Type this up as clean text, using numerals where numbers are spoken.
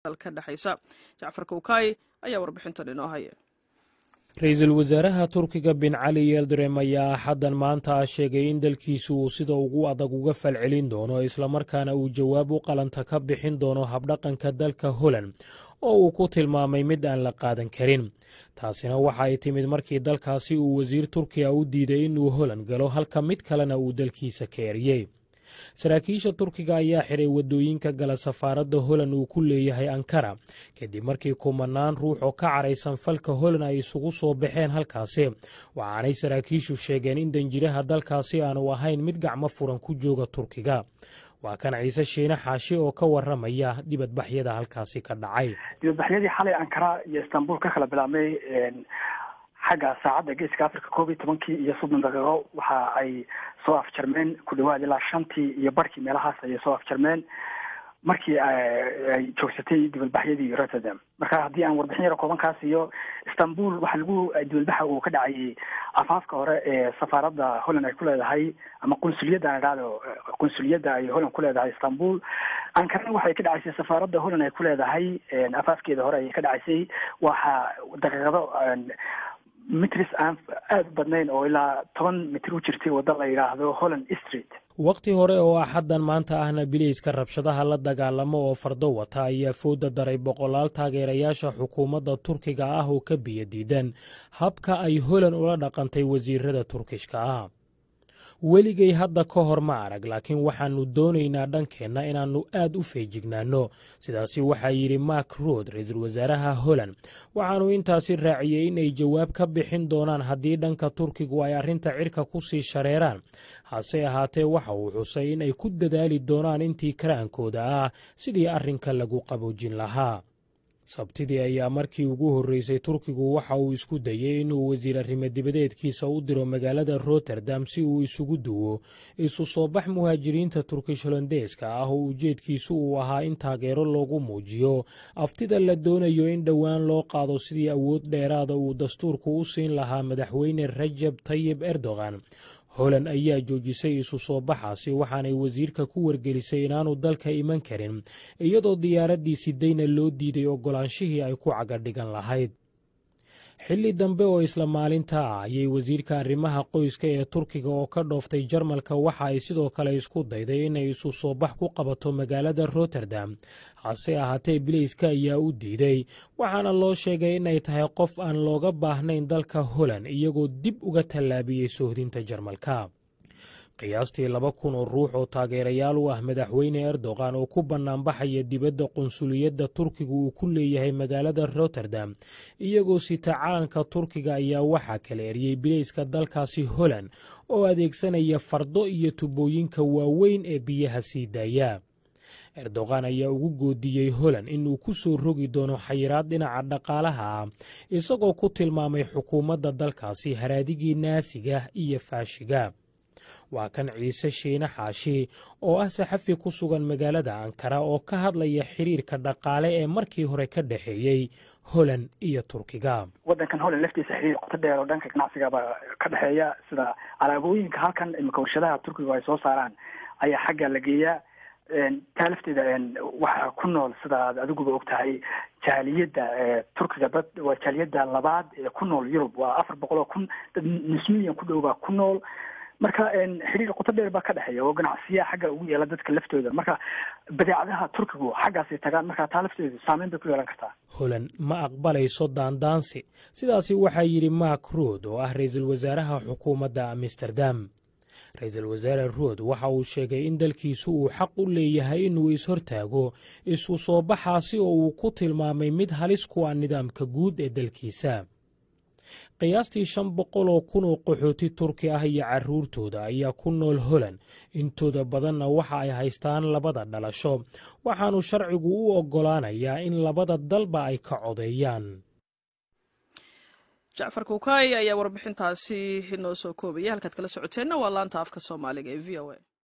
dalka dhaxaysa. Jacfar Kowkay ayaa warbixintan inoo haya. Ra'iisul Wasaaraha Turkiga bin Ali Yildirim ayaa xaddan maanta sheegay in dalkiisu uu sida ugu adag uga falcelin doono isla markaana uu jawaab u qalanta ka bixin doono habdhaqanka dalka Holland oo uu ku tilmaamay mid aan la qaadan karin. taasina waxa ay timid markii dalkaasi uu wasiir Turkiga u diiday inuu Holland galo halka mid kalena uu dalkiisa ka eriyay. saraakiisha Turkiga ayaa xiray wadooyinka gala safaaradda Holland uu ku leeyahay Ankara kadib markii kumanaan ruux oo ka caraysan falka Holland ay isugu soo baxeen halkaasi waxaanay saraakiishu sheegeen in danjiraha dalkaasi aanu ahayn mid gacmo furan ku jooga Turkiga. waa kan Ciise Shiine Xaashi oo ka waramaya dibadbaxyada halkaasi ka dhacay. dibadbaxyadii xalay Ankara iyo Istanbul ka kala bilaabmay xagga saacadda geeska Afrika 12 iyo 30 daqiiqo waxa ay soo afjarmeen ku dhawaad ilaa 5 iyo barkii meelahaas ay soo afjarmeen markii ay joogsatay dibadbaxyadii Rotterdam. marka haddii aan warbixin yar kooban kaas iyo Istanbul waxa lagu dibadbaxa uu ka dhacay afaafka hore ee safaaradda Holland ay ku leedahay ama qunsuliyadda ay Holland ku leedahay Istanbul. Ankara waxay ka dhacaysay safaaradda Holland ay ku leedahay afaafkeeda hore ay ka dhacaysay waxa daqiiqado mitris aan aad badnayn oo ilaa 10 mitir u jirtay wadada la yiraahdo Holland Street. waqti hore oo axaddan maanta ahna biliiska rabshadaha la dagaalamo oo fardo wata ayaa fooda daray boqolaal taageerayaasha xukuumadda Turkiga ah oo ka biyadiidan habka ay Holland ula dhaqantay wasiirada Turkishka ah. weligay hadda ka hor ma arag laakiin waxaanu doonaynaa dhankeenna inaannu aad u feejignaano sidaasi waxaa yidhi Mark Rutte ra'iisul wasaaraha Holland waxaanu intaasi raaciyey inay jawaab ka bixin doonaan haddii dhanka Turkigu ay arrinta cirka ku sii shareeraan hase ahaatee waxa uu xusay inay ku dadaali doonaan intii karaankooda ah sidii arrinka lagu qaboojin lahaa. sabtidii ayaa markii ugu horreysay Turkigu waxa uu isku dayay inuu wasiir arrimo dibadeedkiisa u diro magaalada Rotterdam si uu isugu duwo isu soo bax muhaajiriinta Turkish Hollandeeska ah oo ujeedkiisu uu ahaa in taageero loogu muujiyo aftida la doonayo in dhowaan loo qaado sidii awood dheeraada uu dastuurku u siin lahaa madaxweyne Recep Tayyip Erdogan. Holland ayaa joojisay isu soo baxaasi waxaanay wasiirka ku wargelisay inaanu dalka iman karin iyadoo diyaaraddii sidayna loo diiday ogolaanshihii ay ku cagadhigan lahayd. xilli dambe oo isla maalinta ah ayay wasiirka arrimaha qoyska ee Turkiga oo ka dhooftay Jarmalka waxa ay sidoo kale isku dayday inay isu soo bax ku qabato magaalada Rotterdam hase ahaatee biliiska ayaa u diiday waxaana loo sheegay inay tahay qof aan looga baahnayn dalka Holland iyagoo dib uga tallaabiyey sohdinta Jarmalka. qiyaastii 2,000 oo ruux oo taageerayaal u ah madaxweyne Erdogan oo ku bannaanbaxaya dibadda qunsuliyadda Turkigu uu ku leeyahay magaalada Rotterdam iyagoo sita calanka Turkiga ayaa waxaa kala eriyey biliiska dalkaasi Holland oo adeegsanaya fardo iyo tubooyinka waaweyn ee biyaha sii daaya. Erdogan ayaa ugu goodiyey Holland inuu ku soo rogi doono xayiraad dhinaca dhaqaalaha ah isagoo ku tilmaamay xukuumadda dalkaasi haraadigii naasiga iyo faashiga. waa kan Ciise Shiine Xaashi oo ah saxafi ku sugan magaalada Ankara oo ka hadlaya xiriirka dhaqaale ee markii hore ka dhaxeeyay Holland iyo Turkiga. wadankan Holland laftiisa xiriir qoto dheer oo dhanka ganacsiga ka dhaxeeya sida alaabooyinka halkan imika warshadaha Turkiga ay soo saaraan ayaa xagga la geeyaa taalifteeda waxa ku nool sida adiguba ogtahay jaaliyadda Turkiga waa jaaliyadda labaad ee ku nool Yurub waa 400,000 dad nus milyan ku dhowba ku nool. marka xiriir qoto dheer baa ka dhaxeeya oo ganacsiga xagga ugu yeela dadka laftooda marka badeecadaha Turkigu xaggaas tagaan marka taalifteedu saameyn bay ku yeelan kartaa. Holland ma aqbalayso daandaansi sidaasi waxaa yidhi Mark Rutte oo ah ra'iisul wasaaraha xukuumadda Amsterdam. ra'iisul wasaare Rutte waxa uu sheegay in dalkiisu uu xaq u leeyahay inuu ishortaago isu soo baxaasi oo uu ku tilmaamay mid halis ku ah nidaamka guud ee dalkiisa. qiyaastii 500,000 oo qaxooti Turki ah iyo carruurtooda ayaa ku nool Holland intooda badanna waxa ay haystaan labada dhalasho waxaanu sharcigu u ogolaanayaa in labada dalba ay ka codeeyaan. Jacfar Kowkay ayaa warbixintaasi inoo soo koobaya halkaad kala socoteenna waa laanta afka Soomaaliga ee VOA.